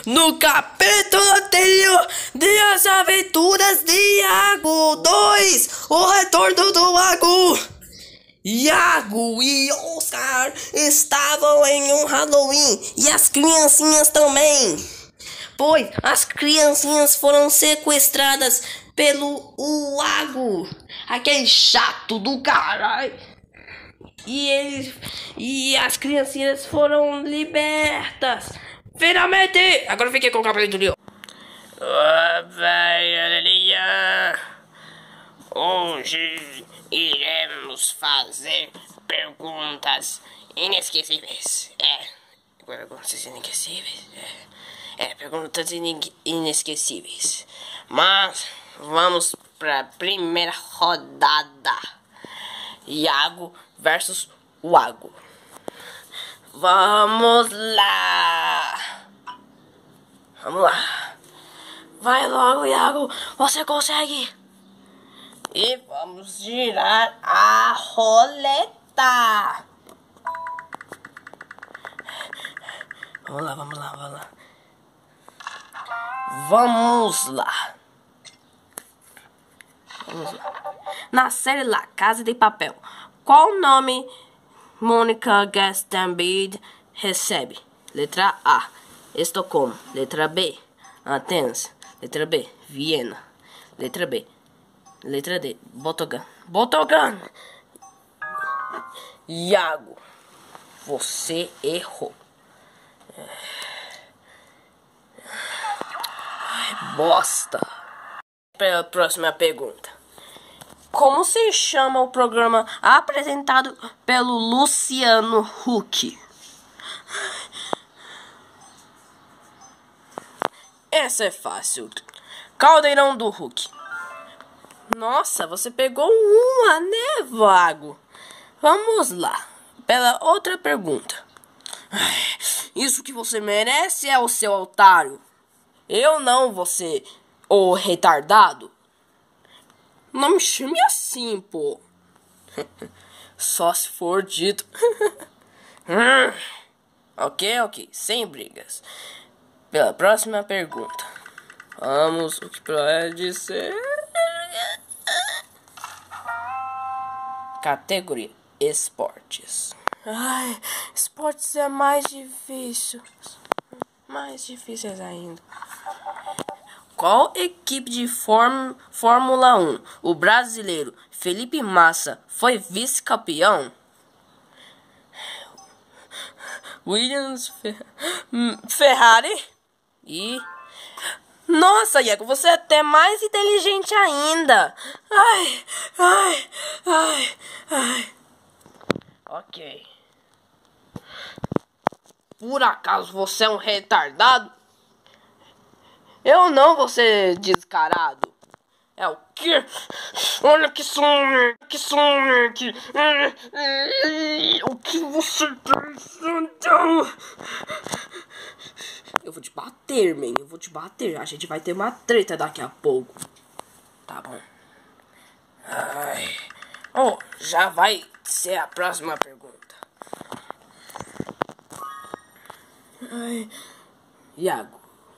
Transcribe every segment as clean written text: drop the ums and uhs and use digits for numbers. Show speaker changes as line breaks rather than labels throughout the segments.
No capítulo anterior de As Aventuras de Iago 2, o retorno do Iago. Iago e Oscar estavam em um Halloween e as criancinhas também, pois as criancinhas foram sequestradas pelo Iago, aquele chato do caralho. E as criancinhas foram libertas. Finalmente! Agora fiquei com o capítulo de hoje iremos fazer perguntas inesquecíveis. Perguntas inesquecíveis. Perguntas inesquecíveis. Mas vamos para a primeira rodada. Iago versus Iago. Vamos lá. Vai logo, Iago. Você consegue. E vamos girar a roleta. Vamos lá. Vamos lá. Na série La Casa de Papel, qual nome Mônica Gastambide recebe? Letra A, Estocolmo. Letra B, Atenas. Letra B, Viena. Letra D, Botogan. Iago, você errou. Bosta. Para a próxima pergunta. Como se chama o programa apresentado pelo Luciano Huck? Essa é fácil. Caldeirão do Huck. Nossa, você pegou uma, né, vago? Vamos lá. Pela outra pergunta. Isso que você merece é o seu otário. Eu não, você, o retardado. Não me chame assim, pô. Só se for dito. Ok, sem brigas. Pela próxima pergunta. Vamos, o que pode ser? Categoria esportes. Esportes é mais difícil. Mais difíceis ainda. Qual equipe de Fórmula 1 o brasileiro Felipe Massa foi vice-campeão? Williams, Ferrari e... Nossa, Iago, você é até mais inteligente ainda. Ok. Por acaso você é um retardado? Eu não vou ser descarado. É o quê? Olha que Sonic. O que você pensa, então? Eu vou te bater, man. Eu vou te bater. A gente vai ter uma treta daqui a pouco. Tá bom. Já vai ser a próxima pergunta. Iago.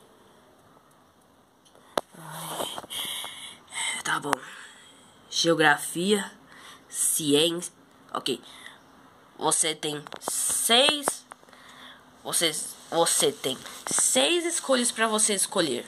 Tá bom. Geografia, ciência. Ok. Você tem 6. Você tem 6 escolhas para você escolher.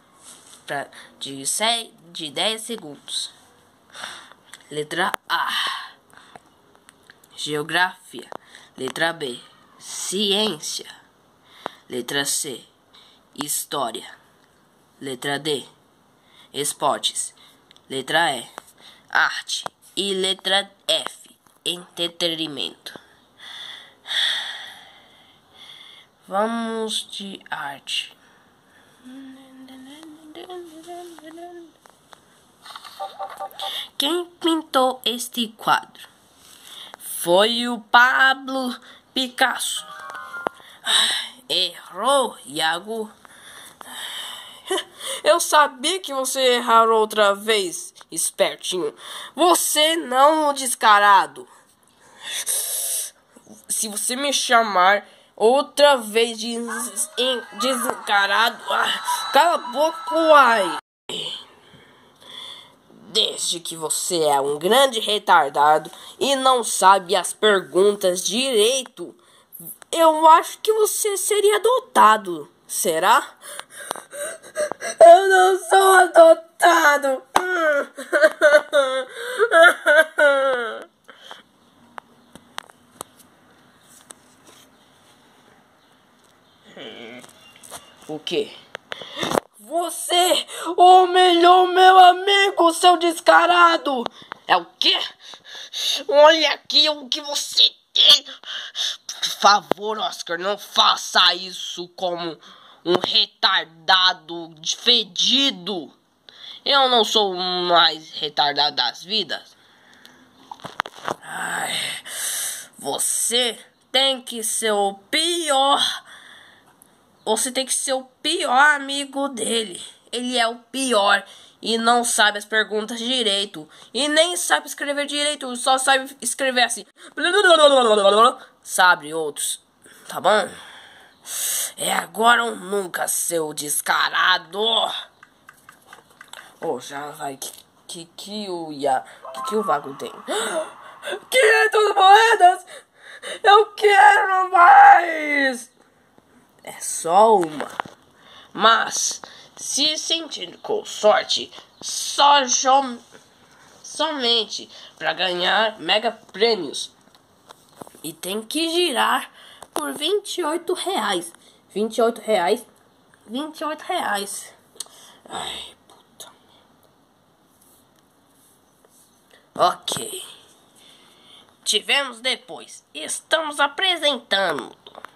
De 10 segundos. Letra A, geografia. Letra B, ciência. Letra C, história. Letra D, esportes. Letra E, arte. E letra F, entretenimento. Vamos de arte. Quem pintou este quadro? Foi o Pablo Picasso. Errou, Iago. Eu sabia que você errou outra vez, espertinho. Você não, descarado. Se você me chamar Outra vez desencarado. Cala a boca, uai. Desde que você é um grande retardado e não sabe as perguntas direito, eu acho que você seria adotado. Será? Eu não sou adotado. O quê? Você humilhou meu amigo, seu descarado! É o quê? Olha aqui o que você tem! Por favor, Oscar, não faça isso como um retardado fedido! Eu não sou o mais retardado das vidas. Ai, você tem que ser o pior. Você tem que ser o pior amigo dele. Ele é o pior e não sabe as perguntas direito. E nem sabe escrever direito, só sabe escrever assim. Sabe outros, tá bom? É agora ou nunca, seu descarado. Oh, já vai. Que o Vago tem? 500 moedas! Eu quero mais! É só uma. Mas, se sentir com sorte, somente para ganhar mega prêmios. E tem que girar por R$ 28. R$ 28. Ai, puta. Ok. Tivemos depois. Estamos apresentando